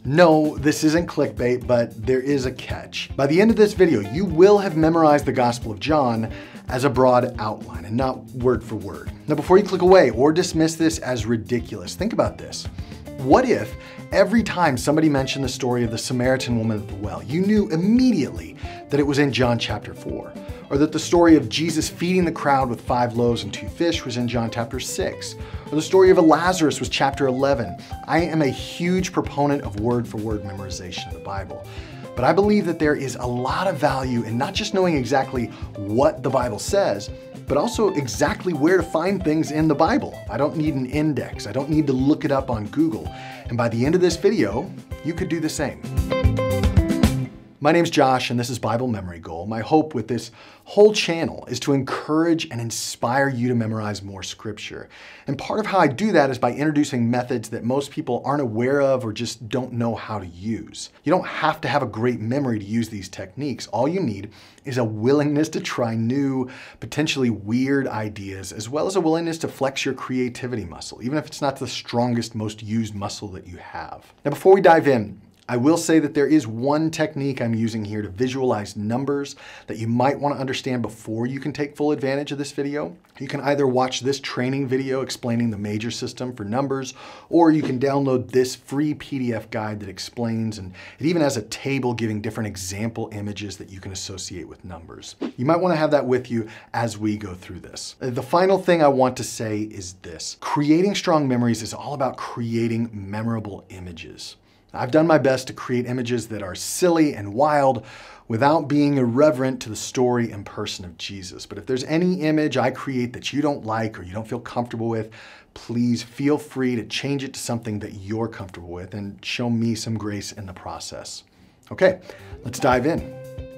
No, this isn't clickbait, but there is a catch. By the end of this video, you will have memorized the Gospel of John as a broad outline and not word for word. Now, before you click away or dismiss this as ridiculous, think about this. What if every time somebody mentioned the story of the Samaritan woman at the well, you knew immediately that it was in John chapter 4? Or that the story of Jesus feeding the crowd with 5 loaves and 2 fish was in John chapter 6? Or the story of Lazarus was chapter 11? I am a huge proponent of word-for-word memorization of the Bible. But I believe that there is a lot of value in not just knowing exactly what the Bible says, but also exactly where to find things in the Bible. I don't need an index. I don't need to look it up on Google. And by the end of this video, you could do the same. My name's Josh, and this is Bible Memory Goal. My hope with this whole channel is to encourage and inspire you to memorize more scripture. And part of how I do that is by introducing methods that most people aren't aware of or just don't know how to use. You don't have to have a great memory to use these techniques. All you need is a willingness to try new, potentially weird ideas, as well as a willingness to flex your creativity muscle, even if it's not the strongest, most used muscle that you have. Now, before we dive in, I will say that there is one technique I'm using here to visualize numbers that you might want to understand before you can take full advantage of this video. You can either watch this training video explaining the major system for numbers, or you can download this free PDF guide that explains, and it even has a table giving different example images that you can associate with numbers. You might want to have that with you as we go through this. The final thing I want to say is this: creating strong memories is all about creating memorable images. I've done my best to create images that are silly and wild without being irreverent to the story and person of Jesus. But if there's any image I create that you don't like or you don't feel comfortable with, please feel free to change it to something that you're comfortable with and show me some grace in the process. Okay, let's dive in.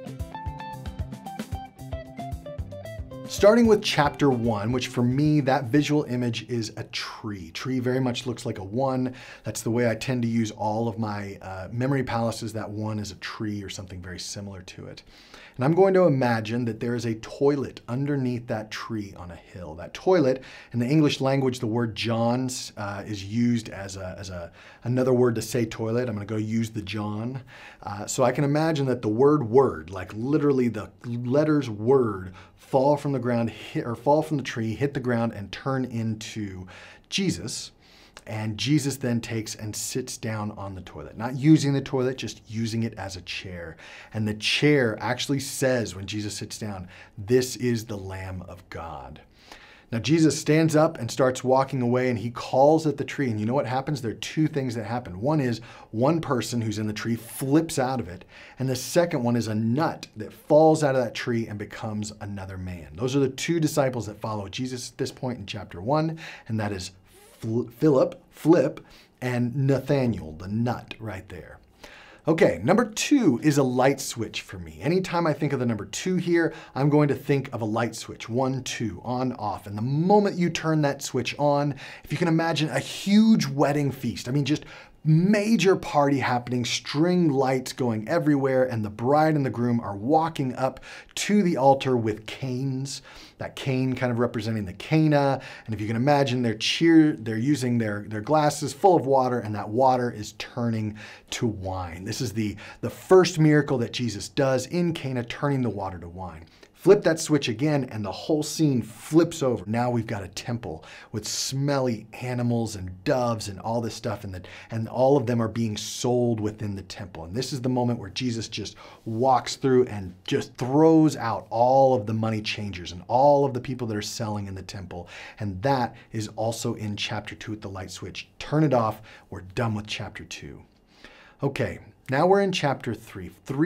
Starting with chapter 1, which for me, that visual image is a tree. Tree very much looks like a 1. That's the way I tend to use all of my memory palaces. That 1 is a tree or something very similar to it. And I'm going to imagine that there is a toilet underneath that tree on a hill. That toilet, in the English language, the word John's is used as another word to say toilet. I'm going to go use the John. So I can imagine that the word, like literally the letters word, fall from the ground, fall from the tree, hit the ground, and turn into Jesus. And Jesus then takes and sits down on the toilet. Not using the toilet, just using it as a chair. And the chair actually says, when Jesus sits down, "This is the Lamb of God." Now, Jesus stands up and starts walking away, and he calls at the tree. And you know what happens? There are 2 things that happen. One is one person who's in the tree flips out of it. And the second one is a nut that falls out of that tree and becomes another man. Those are the 2 disciples that follow Jesus at this point in chapter 1. And that is Philip, Flip, and Nathaniel, the nut right there. Okay, number 2 is a light switch for me. Anytime I think of the number 2 here, I'm going to think of a light switch. 1, 2, on, off. And the moment you turn that switch on, if you can imagine a huge wedding feast, I mean, just major party happening, string lights going everywhere, and the bride and the groom are walking up to the altar with canes. That cane kind of representing the Cana. And if you can imagine, they're using their glasses full of water, and that water is turning to wine. This is the first miracle that Jesus does in Cana, turning the water to wine. Flip that switch again, and the whole scene flips over. Now we've got a temple with smelly animals and doves and all this stuff, and all of them are being sold within the temple. And this is the moment where Jesus just walks through and just throws out all of the money changers and all of the people that are selling in the temple. And that is also in chapter 2 with the light switch. Turn it off. We're done with chapter 2. Okay. Now we're in chapter 3.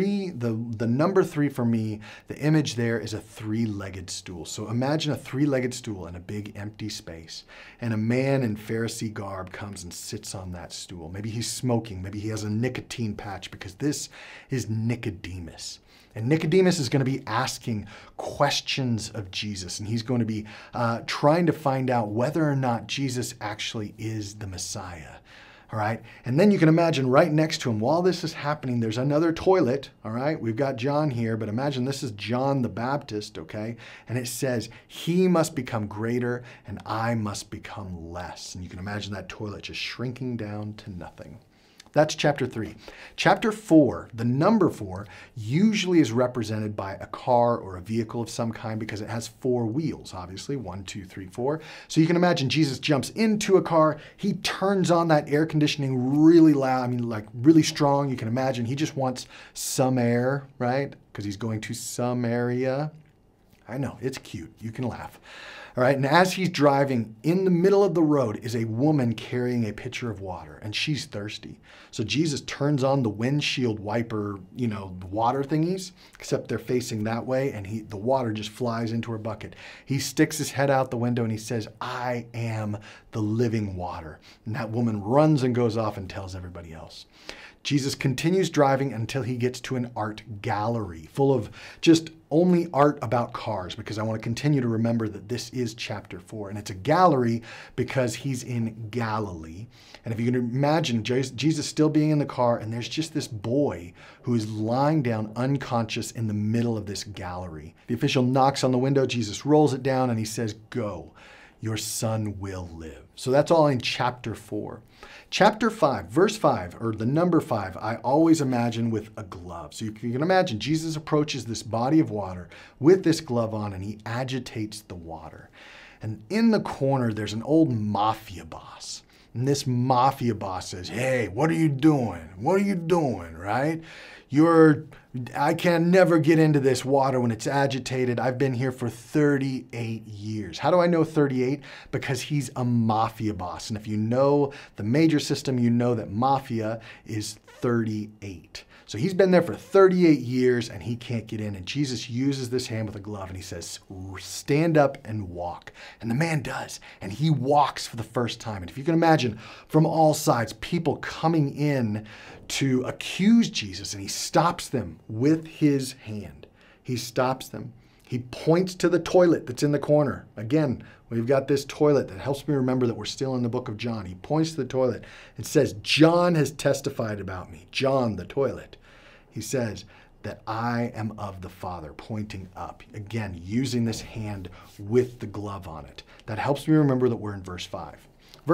The number 3 for me, the image there is a 3-legged stool. So imagine a 3-legged stool in a big empty space, and a man in Pharisee garb comes and sits on that stool. Maybe he's smoking, maybe he has a nicotine patch, because this is Nicodemus. And Nicodemus is going to be asking questions of Jesus, and he's going to be trying to find out whether or not Jesus actually is the Messiah. All right. And then you can imagine right next to him, while this is happening, there's another toilet. All right. We've got John here, but imagine this is John the Baptist. Okay. And it says, "He must become greater and I must become less." And you can imagine that toilet just shrinking down to nothing. That's chapter 3. Chapter 4, the number 4, usually is represented by a car or a vehicle of some kind because it has 4 wheels, obviously, 1, 2, 3, 4. So you can imagine Jesus jumps into a car, he turns on that air conditioning really loud, I mean like really strong. You can imagine he just wants some air, right? Because he's going to some area. I know, it's cute, you can laugh. All right, and as he's driving, in the middle of the road is a woman carrying a pitcher of water, and she's thirsty. So Jesus turns on the windshield wiper, water thingies, except they're facing that way, and the water just flies into her bucket. He sticks his head out the window and he says, "I am the living water." And that woman runs and goes off and tells everybody else. Jesus continues driving until he gets to an art gallery full of just only art about cars, because I want to continue to remember that this is chapter 4. And it's a gallery because he's in Galilee. And if you can imagine Jesus still being in the car, and there's just this boy who is lying down unconscious in the middle of this gallery. The official knocks on the window, Jesus rolls it down, and he says, "Go, your son will live." So that's all in chapter 4. Chapter 5, verse 5, or the number 5, I always imagine with a glove. So you can imagine Jesus approaches this body of water with this glove on, and he agitates the water. And in the corner, there's an old mafia boss. And this mafia boss says, "Hey, what are you doing? What are you doing, right? I can never get into this water when it's agitated. I've been here for 38 years. How do I know 38? Because he's a mafia boss. And if you know the major system, you know that mafia is 38. So he's been there for 38 years and he can't get in. And Jesus uses this hand with a glove and he says, "Stand up and walk." And the man does. And he walks for the first time. And if you can imagine, from all sides, people coming in to accuse Jesus, and he stops them with his hand. He stops them. He points to the toilet that's in the corner. Again, we've got this toilet that helps me remember that we're still in the book of John. He points to the toilet and says, "John has testified about me." John, the toilet. He says that I am of the Father, pointing up. Again, using this hand with the glove on it. That helps me remember that we're in verse 5.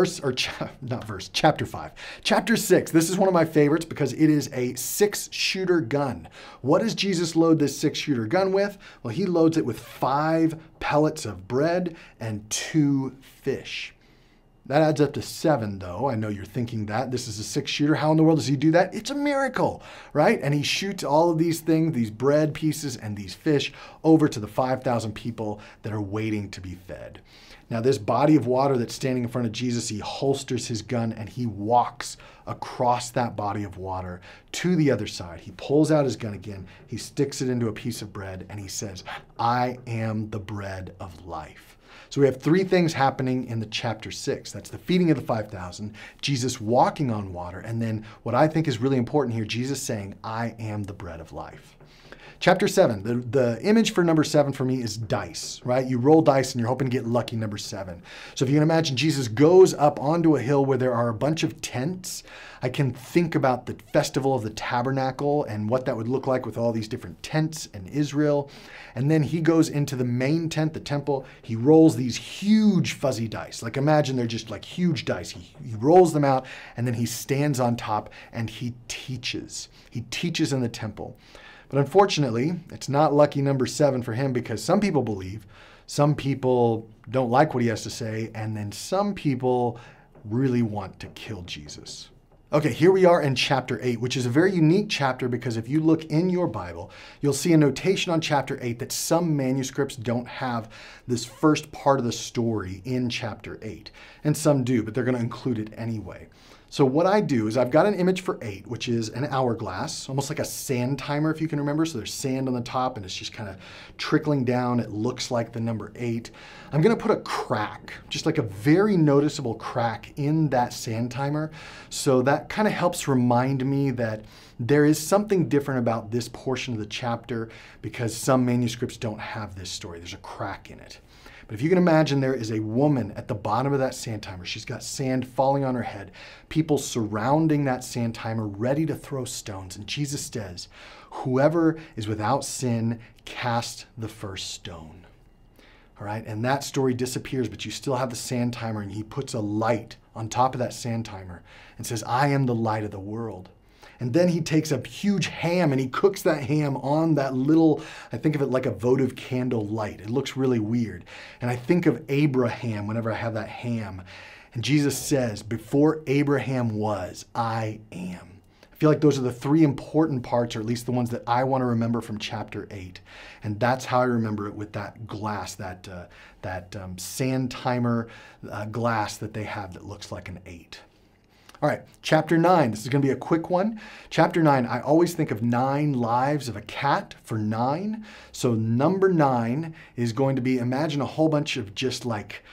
Chapter 5. Chapter 6, this is one of my favorites because it is a 6-shooter gun. What does Jesus load this 6-shooter gun with? Well, he loads it with 5 pellets of bread and 2 fish. That adds up to 7, though. I know you're thinking that. This is a 6-shooter. How in the world does he do that? It's a miracle, right? And he shoots all of these things, these bread pieces and these fish, over to the 5,000 people that are waiting to be fed. Now, this body of water that's standing in front of Jesus, he holsters his gun and he walks across that body of water to the other side. He pulls out his gun again, he sticks it into a piece of bread, and he says, "I am the bread of life." So we have 3 things happening in the chapter 6. That's the feeding of the 5,000, Jesus walking on water, and then what I think is really important here, Jesus saying, "I am the bread of life." Chapter 7, the image for number 7 for me is dice, right? You roll dice and you're hoping to get lucky number 7. So if you can imagine, Jesus goes up onto a hill where there are a bunch of tents. I can think about the festival of the tabernacle and what that would look like with all these different tents in Israel. And then he goes into the main tent, the temple. He rolls these huge fuzzy dice. Like imagine they're just like huge dice. He rolls them out and then he stands on top and he teaches. He teaches in the temple. But unfortunately, it's not lucky number 7 for him because some people believe, some people don't like what he has to say, and then some people really want to kill Jesus. Okay, here we are in chapter 8, which is a very unique chapter because if you look in your Bible, you'll see a notation on chapter 8 that some manuscripts don't have this first part of the story in chapter 8. And some do, but they're going to include it anyway. So what I do is I've got an image for 8, which is an hourglass, almost like a sand timer, if you can remember. So there's sand on the top and it's just kind of trickling down. It looks like the number 8. I'm going to put a crack, just like a very noticeable crack in that sand timer. So that kind of helps remind me that there is something different about this portion of the chapter because some manuscripts don't have this story. There's a crack in it. But if you can imagine, there is a woman at the bottom of that sand timer. She's got sand falling on her head, people surrounding that sand timer, ready to throw stones. And Jesus says, "Whoever is without sin, cast the first stone." All right, and that story disappears, but you still have the sand timer, and he puts a light on top of that sand timer and says, I am the light of the world. And then he takes a huge ham and he cooks that ham on that little, I think of it like a votive candle light. It looks really weird. And I think of Abraham whenever I have that ham. And Jesus says, before Abraham was, I am. I feel like those are the three important parts, or at least the ones that I want to remember from chapter 8. And that's how I remember it with that glass, that sand timer glass that they have that looks like an 8. All right, chapter 9. This is going to be a quick one. Chapter 9, I always think of 9 lives of a cat for 9. So number 9 is going to be, imagine a whole bunch of just like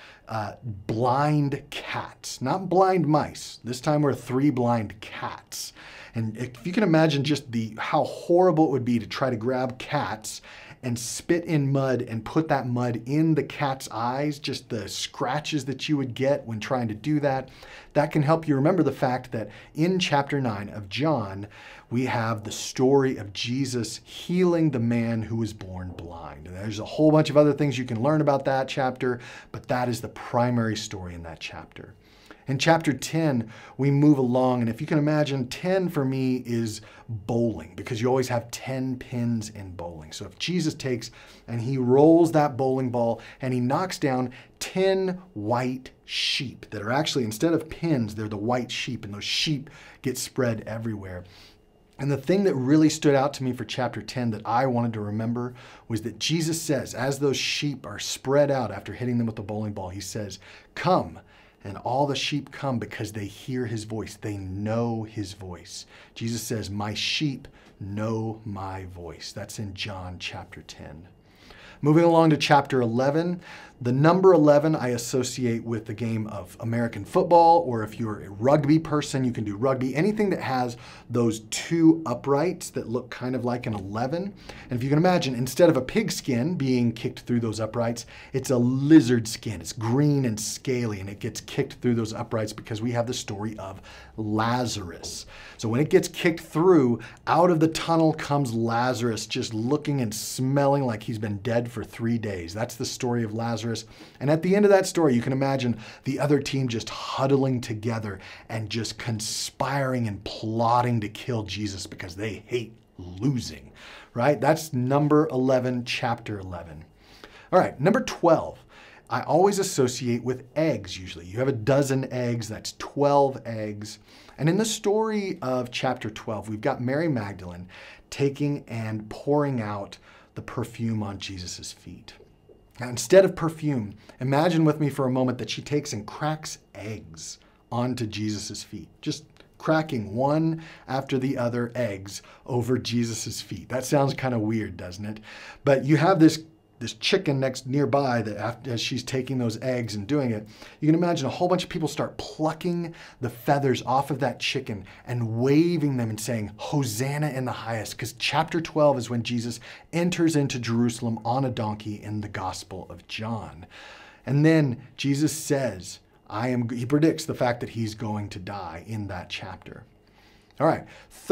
blind cats, not blind mice. This time we're 3 blind cats. And if you can imagine just how horrible it would be to try to grab cats and spit in mud and put that mud in the cat's eyes, just the scratches that you would get when trying to do that, that can help you remember the fact that in chapter 9 of John, we have the story of Jesus healing the man who was born blind. And there's a whole bunch of other things you can learn about that chapter, but that is the primary story in that chapter. In chapter 10, we move along, and if you can imagine, 10 for me is bowling, because you always have 10 pins in bowling. So if Jesus takes and he rolls that bowling ball and he knocks down 10 white sheep that are actually, instead of pins, they're the white sheep, and those sheep get spread everywhere. And the thing that really stood out to me for chapter 10 that I wanted to remember was that Jesus says, as those sheep are spread out after hitting them with the bowling ball, he says, come. And all the sheep come because they hear his voice. They know his voice. Jesus says, my sheep know my voice. That's in John chapter 10. Moving along to chapter 11, the number 11 I associate with the game of American football, or if you're a rugby person, you can do rugby. Anything that has those 2 uprights that look kind of like an 11. And if you can imagine, instead of a pig skin being kicked through those uprights, it's a lizard skin. It's green and scaly, and it gets kicked through those uprights because we have the story of Lazarus. So when it gets kicked through, out of the tunnel comes Lazarus, just looking and smelling like he's been dead for 3 days. That's the story of Lazarus. And at the end of that story, you can imagine the other team just huddling together and just conspiring and plotting to kill Jesus because they hate losing, right? That's number 11, chapter 11. All right, number 12. I always associate with eggs usually. You have a dozen eggs, that's 12 eggs. And in the story of chapter 12, we've got Mary Magdalene taking and pouring out the perfume on Jesus's feet. Now, instead of perfume, imagine with me for a moment that she takes and cracks eggs onto Jesus's feet. Just cracking one after the other eggs over Jesus's feet. That sounds kind of weird, doesn't it? But you have this chicken nearby that as she's taking those eggs and doing it, you can imagine a whole bunch of people start plucking the feathers off of that chicken and waving them and saying, Hosanna in the highest, because chapter 12 is when Jesus enters into Jerusalem on a donkey in the Gospel of John. And then Jesus says, he predicts the fact that he's going to die in that chapter. All right,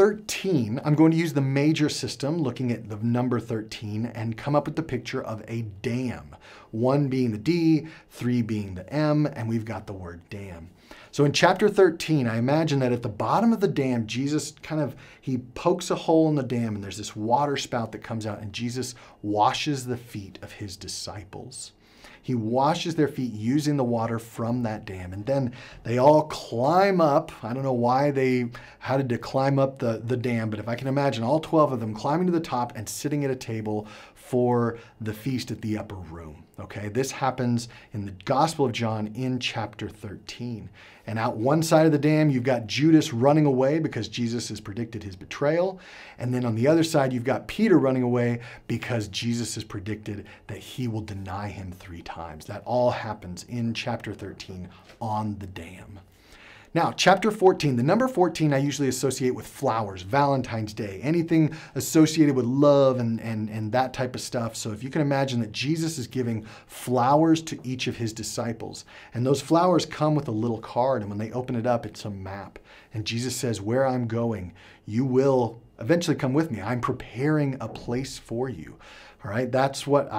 13, I'm going to use the major system, looking at the number 13, and come up with the picture of a dam. 1 being the D, 3 being the M, and we've got the word dam. So in chapter 13, I imagine that at the bottom of the dam, Jesus he pokes a hole in the dam, and there's this water spout that comes out, and Jesus washes the feet of his disciples. He washes their feet using the water from that dam. And then they all climb up. I don't know why they had to climb up the dam, but if I can imagine all 12 of them climbing to the top and sitting at a table for the feast at the upper room. Okay, this happens in the Gospel of John in chapter 13. And out one side of the dam, you've got Judas running away because Jesus has predicted his betrayal. And then on the other side, you've got Peter running away because Jesus has predicted that he will deny him 3 times. That all happens in chapter 13 on the dam. Now, chapter 14, the number 14 I usually associate with flowers, Valentine's Day, anything associated with love and that type of stuff. So if you can imagine that Jesus is giving flowers to each of his disciples, and those flowers come with a little card, and when they open it up, it's a map. And Jesus says, where I'm going, you will eventually come with me. I'm preparing a place for you. All right, that's what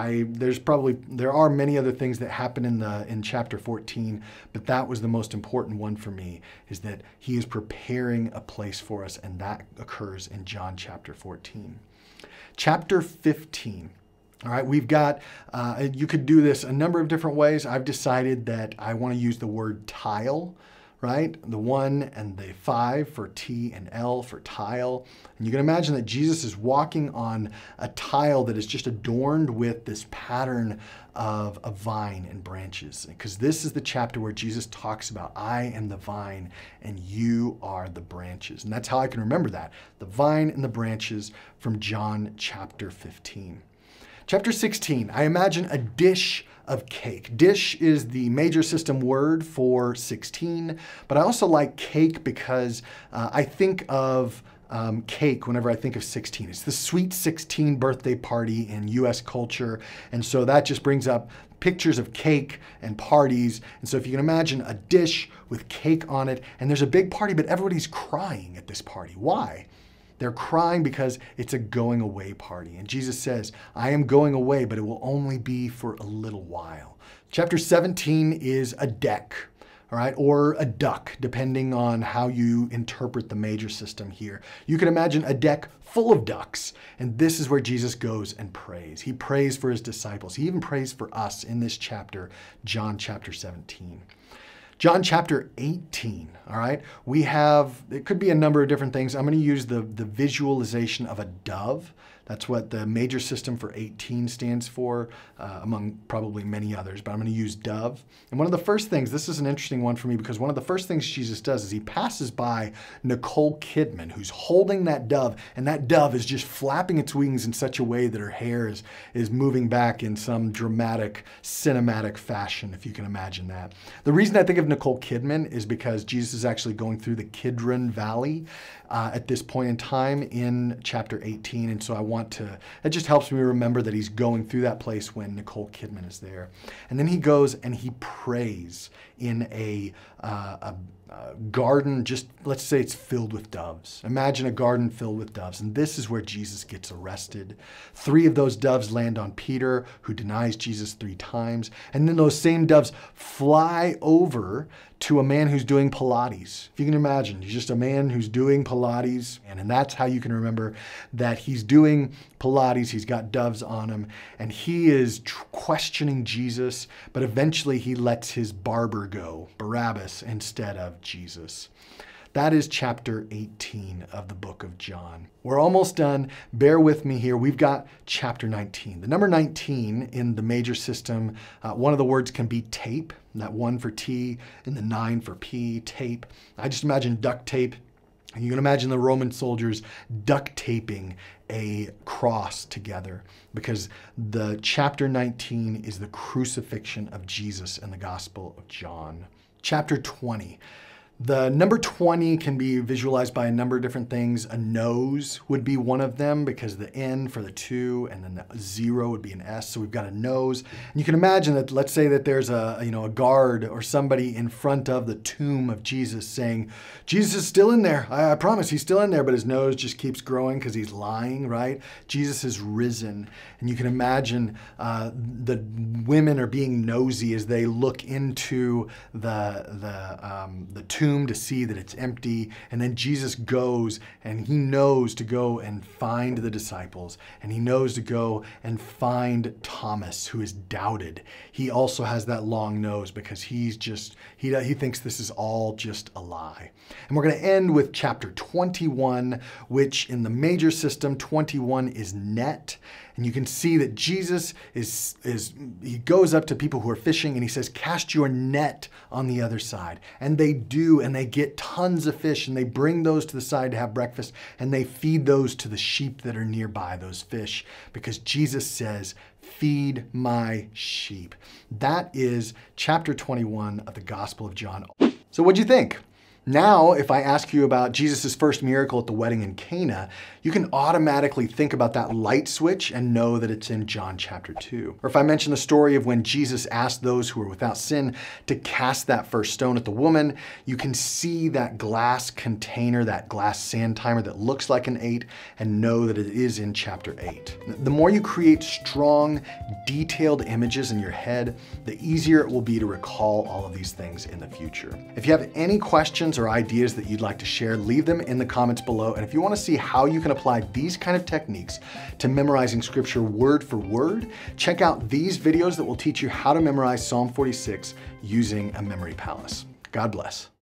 there are many other things that happen in chapter 14, but that was the most important one for me, is that he is preparing a place for us, and that occurs in John chapter 14. Chapter 15. All right, we've got, you could do this a number of different ways. I've decided that I want to use the word tile, right? The 1 and the 5 for T and L for tile. And you can imagine that Jesus is walking on a tile that is just adorned with this pattern of a vine and branches. Because this is the chapter where Jesus talks about, I am the vine and you are the branches. And that's how I can remember that. The vine and the branches from John chapter 15. Chapter 16, I imagine a dish of cake. Dish is the major system word for 16, but I also like cake because I think of cake whenever I think of 16. It's the Sweet 16 birthday party in US culture, and so that just brings up pictures of cake and parties. And so if you can imagine a dish with cake on it, and there's a big party, but everybody's crying at this party. Why? They're crying because it's a going away party. And Jesus says, I am going away, but it will only be for a little while. Chapter 17 is a deck, all right, or a duck, depending on how you interpret the major system here. You can imagine a deck full of ducks, and this is where Jesus goes and prays. He prays for his disciples. He even prays for us in this chapter, John chapter 17. John chapter 18, all right? We have, it could be a number of different things. I'm going to use the visualization of a dove. That's what the major system for 18 stands for, among probably many others, but I'm going to use dove. And one of the first things, this is an interesting one for me, because one of the first things Jesus does is he passes by Nicole Kidman, who's holding that dove, and that dove is just flapping its wings in such a way that her hair is moving back in some dramatic, cinematic fashion, if you can imagine that. The reason I think of Nicole Kidman is because Jesus is actually going through the Kidron Valley at this point in time in chapter 18, and so it just helps me remember that he's going through that place when Nicole Kidman is there. And then he goes and he prays in a garden, just let's say it's filled with doves. Imagine a garden filled with doves. And this is where Jesus gets arrested. 3 of those doves land on Peter, who denies Jesus 3 times. And then those same doves fly over to a man who's doing Pilates. If you can imagine, he's just a man who's doing Pilates. And that's how you can remember that he's doing Pilates. He's got doves on him. And he is questioning Jesus. But eventually he lets his barber go, Barabbas, instead of Jesus. That is chapter 18 of the book of John. We're almost done. Bear with me here. We've got chapter 19. The number 19 in the major system, one of the words can be tape. That 1 for T and the 9 for P, tape. I just imagine duct tape. And you can imagine the Roman soldiers duct taping a cross together, because the chapter 19 is the crucifixion of Jesus in the Gospel of John. Chapter 20. The number 20 can be visualized by a number of different things. A nose would be one of them, because the N for the 2 and then the 0 would be an S. So we've got a nose. And you can imagine that, let's say that there's a guard or somebody in front of the tomb of Jesus saying, Jesus is still in there. I promise he's still in there, but his nose just keeps growing because he's lying, right? Jesus is risen. And you can imagine the women are being nosy as they look into the tomb to see that it's empty. And then Jesus goes, and he knows to go and find the disciples, and he knows to go and find Thomas, who is doubted. He also has that long nose because he thinks this is all just a lie. And we're going to end with chapter 21, which in the major system, 21 is net. And you can see that Jesus he goes up to people who are fishing and he says, cast your net on the other side. And they do, and they get tons of fish, and they bring those to the side to have breakfast, and they feed those to the sheep that are nearby, those fish, because Jesus says, feed my sheep. That is chapter 21 of the Gospel of John. So what'd you think? Now, if I ask you about Jesus' first miracle at the wedding in Cana, you can automatically think about that light switch and know that it's in John chapter 2. Or if I mention the story of when Jesus asked those who were without sin to cast that first stone at the woman, you can see that glass container, that glass sand timer that looks like an 8 and know that it is in chapter 8. The more you create strong, detailed images in your head, the easier it will be to recall all of these things in the future. If you have any questions or ideas that you'd like to share, leave them in the comments below. And if you want to see how you can apply these kind of techniques to memorizing scripture word for word, check out these videos that will teach you how to memorize Psalm 46 using a memory palace. God bless.